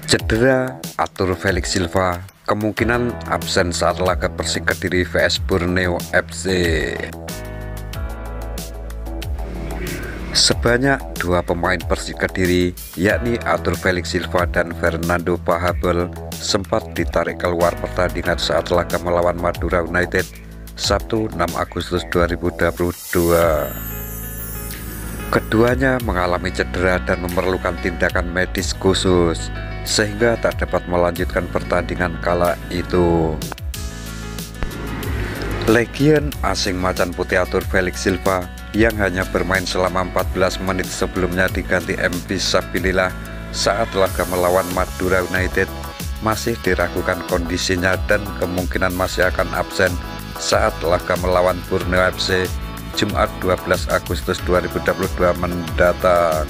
Cedera Arthur Felix Silva kemungkinan absen saat laga Persik Kediri vs Borneo FC. Sebanyak dua pemain Persik Kediri yakni Arthur Felix Silva dan Fernando Pahabol sempat ditarik keluar pertandingan saat laga melawan Madura United Sabtu 6 Agustus 2022. Keduanya mengalami cedera dan memerlukan tindakan medis khusus sehingga tak dapat melanjutkan pertandingan kala itu. Legend asing macan putih Arthur Felix Silva yang hanya bermain selama 14 menit sebelumnya diganti MV Sabilillah saat laga melawan Madura United masih diragukan kondisinya dan kemungkinan masih akan absen saat laga melawan Borneo FC Jumat 12 Agustus 2022 mendatang.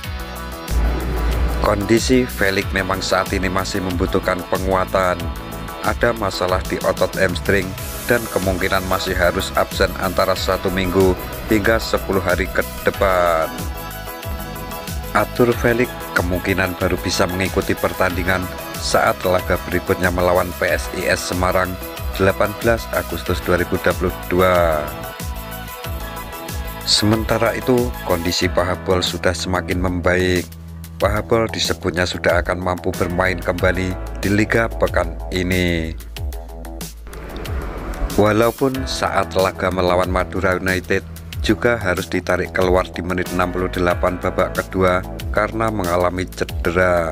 Kondisi Felix memang saat ini masih membutuhkan penguatan. Ada masalah di otot hamstring dan kemungkinan masih harus absen antara 1 minggu hingga 10 hari ke depan. Arthur Felix kemungkinan baru bisa mengikuti pertandingan saat laga berikutnya melawan PSIS Semarang 18 Agustus 2022. Sementara itu, kondisi Pahabol sudah semakin membaik. Pahabol disebutnya sudah akan mampu bermain kembali di Liga pekan ini. Walaupun saat laga melawan Madura United juga harus ditarik keluar di menit 68 babak kedua karena mengalami cedera.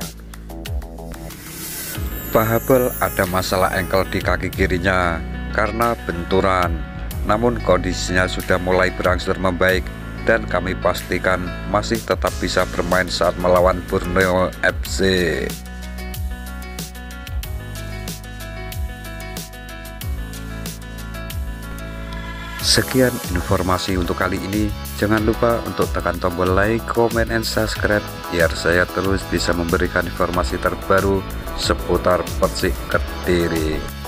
Pahabol ada masalah engkel di kaki kirinya karena benturan, namun kondisinya sudah mulai berangsur membaik dan kami pastikan masih tetap bisa bermain saat melawan Borneo FC. Sekian informasi untuk kali ini. Jangan lupa untuk tekan tombol like, comment, and subscribe biar saya terus bisa memberikan informasi terbaru seputar Persik Kediri.